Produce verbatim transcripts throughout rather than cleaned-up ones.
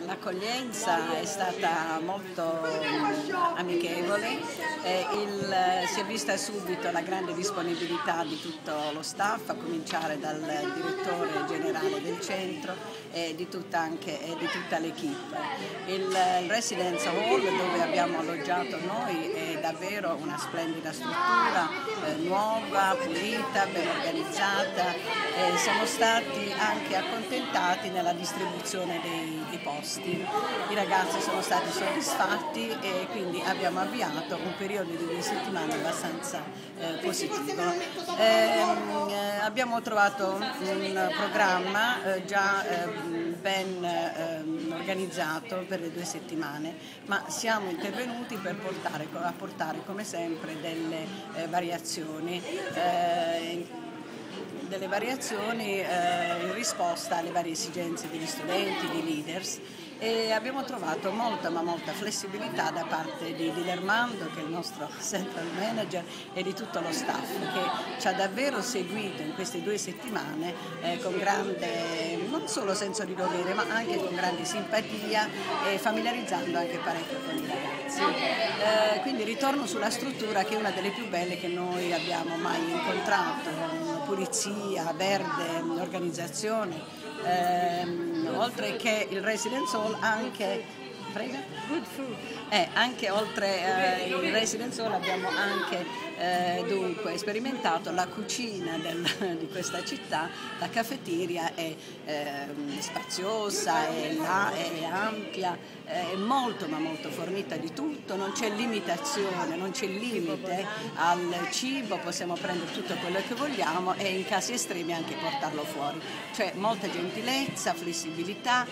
l'accoglienza è stata molto amichevole, eh, il, si è vista subito la grande disponibilità di tutto lo staff, a cominciare dal direttore generale del centro e di tutta, anche, e di tutta l'equipe. Il, il Residence Hall dove abbiamo alloggiato noi è davvero una splendida struttura, eh, nuova, pulita, ben organizzata, e siamo stati anche accontentati nella distribuzione dei, dei posti. I ragazzi sono stati soddisfatti e quindi abbiamo avviato un periodo di due settimane abbastanza eh, positivo. Eh, eh, abbiamo trovato un programma eh, già eh, ben eh, organizzato per le due settimane, ma siamo intervenuti per portare, apportare come sempre delle eh, variazioni. Eh, delle variazioni eh, in risposta alle varie esigenze degli studenti, dei leaders, e abbiamo trovato molta ma molta flessibilità da parte di Dilermando, che è il nostro central manager, e di tutto lo staff che ci ha davvero seguito in queste due settimane eh, con grande, non solo senso di dovere, ma anche con grande simpatia e familiarizzando anche parecchio con i ragazzi. Eh, quindi ritorno sulla struttura che è una delle più belle che noi abbiamo mai incontrato. Pulizia, verde, organizzazione, ehm, oltre che il Residence Hall anche, prega? Good food. Eh, anche oltre eh, il Residence Hall abbiamo anche eh, dunque sperimentato la cucina del, di questa città. La caffetteria è eh, spaziosa, è, là, è ampia, è molto ma molto fornita di tutto, non c'è limitazione, non c'è limite al cibo, possiamo prendere tutto quello che vogliamo e in casi estremi anche portarlo fuori. Cioè molta gentilezza, flessibilità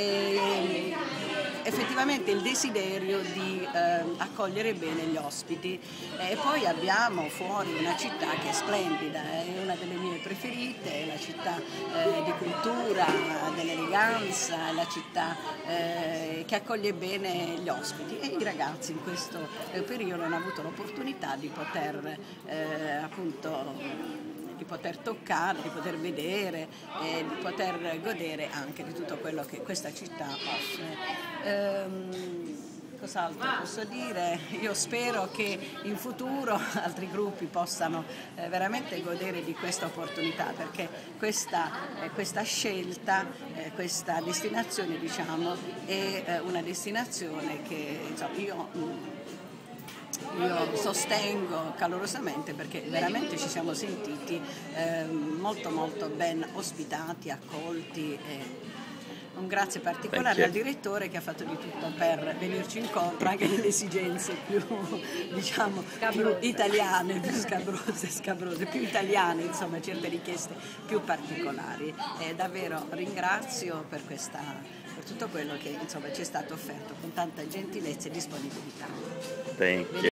e effettivamente il desiderio di eh, accogliere bene gli ospiti. E poi abbiamo fuori una città che è splendida, è una delle mie preferite, è la città eh, di cultura, dell'eleganza, è la città eh, che accoglie bene gli ospiti, e i ragazzi in questo eh, periodo hanno avuto l'opportunità di poter eh, appunto di poter toccare, di poter vedere e di poter godere anche di tutto quello che questa città offre. Ehm, Cos'altro posso dire? Io spero che in futuro altri gruppi possano eh, veramente godere di questa opportunità, perché questa, eh, questa scelta, eh, questa destinazione diciamo, è eh, una destinazione che insomma, io Io sostengo calorosamente, perché veramente ci siamo sentiti eh, molto molto ben ospitati, accolti, e un grazie particolare al direttore che ha fatto di tutto per venirci incontro anche nelle esigenze più, diciamo, più italiane, più scabrose, scabrose, più italiane, insomma certe richieste più particolari. E davvero ringrazio per, questa, per tutto quello che insomma, ci è stato offerto con tanta gentilezza e disponibilità. Thank you.